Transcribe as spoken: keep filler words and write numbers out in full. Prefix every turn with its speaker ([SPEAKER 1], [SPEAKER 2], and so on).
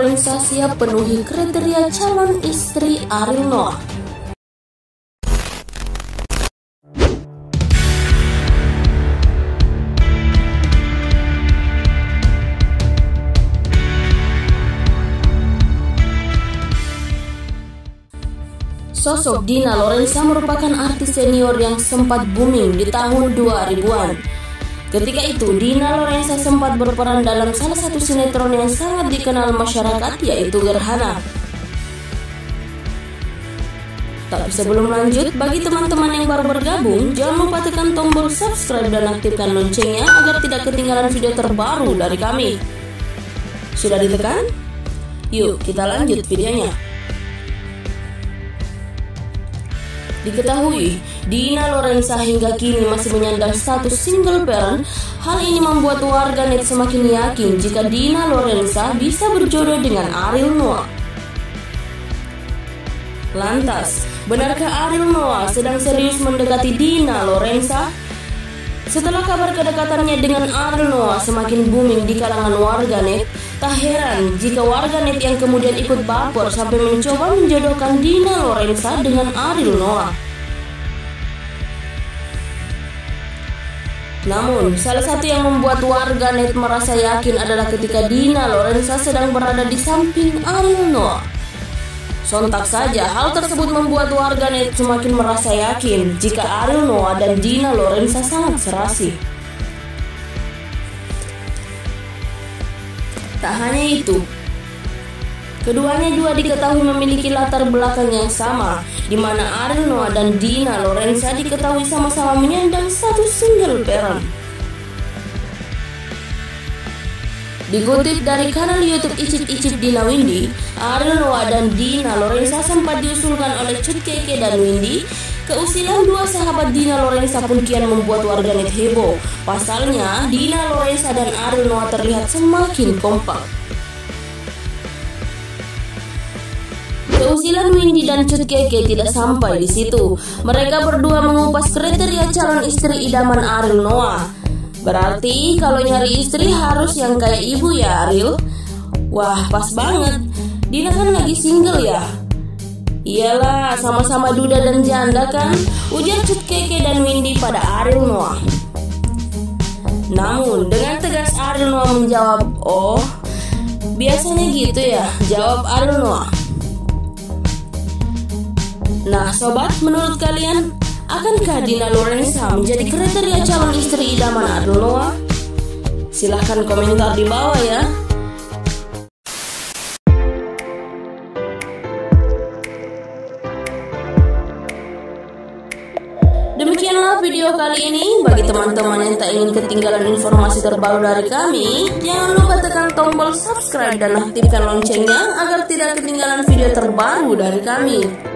[SPEAKER 1] Lorenza siap penuhi kriteria calon istri Ariel Noah. Sosok Dina Lorenza merupakan artis senior yang sempat booming di tahun dua ribuan. Ketika itu, Dina Lorenza sempat berperan dalam salah satu sinetron yang sangat dikenal masyarakat, yaitu Gerhana. Tapi sebelum lanjut, bagi teman-teman yang baru bergabung, jangan lupa tekan tombol subscribe dan aktifkan loncengnya agar tidak ketinggalan video terbaru dari kami. Sudah ditekan? Yuk kita lanjut videonya. Diketahui, Dina Lorenza hingga kini masih menyandang status single parent. Hal ini membuat warganet semakin yakin jika Dina Lorenza bisa berjodoh dengan Ariel Noah. Lantas, benarkah Ariel Noah sedang serius mendekati Dina Lorenza? Setelah kabar kedekatannya dengan Ariel Noah semakin booming di kalangan warganet, tak heran jika warganet yang kemudian ikut baper sampai mencoba menjodohkan Dina Lorenza dengan Ariel Noah. Namun, salah satu yang membuat warganet merasa yakin adalah ketika Dina Lorenza sedang berada di samping Ariel Noah. Sontak saja, hal tersebut membuat warganet semakin merasa yakin jika Ariel Noah dan Dina Lorenza sangat serasi. Tak hanya itu, keduanya juga diketahui memiliki latar belakang yang sama, di mana Ariel Noah dan Dina Lorenza diketahui sama-sama menyandang status single parent. Dikutip dari kanal YouTube Icip-Icip Dina Windy, Ariel Noah dan Dina Lorenza sempat diusulkan oleh Cut Keke dan Windy. Keusilan dua sahabat Dina Lorenza pun kian membuat warganet heboh. Pasalnya, Dina Lorenza dan Ariel Noah terlihat semakin kompak. Keusilan Windy dan Cut Keke tidak sampai di situ. Mereka berdua mengupas kriteria calon istri idaman Ariel Noah. Berarti kalau nyari istri harus yang kayak ibu ya Ariel? Wah, pas banget. Dina kan lagi single ya? Iyalah, sama-sama duda dan janda kan? Ujar Cut Keke dan Windy pada Ariel Noah. Namun dengan tegas Ariel Noah menjawab, "Oh, biasanya gitu ya," jawab Ariel Noah. Nah sobat, menurut kalian, akankah Dina Lorenza menjadi kriteria calon istri idaman Ariel Noah? Silahkan komentar di bawah ya. Demikianlah video kali ini. Bagi teman-teman yang tak ingin ketinggalan informasi terbaru dari kami, jangan lupa tekan tombol subscribe dan aktifkan loncengnya agar tidak ketinggalan video terbaru dari kami.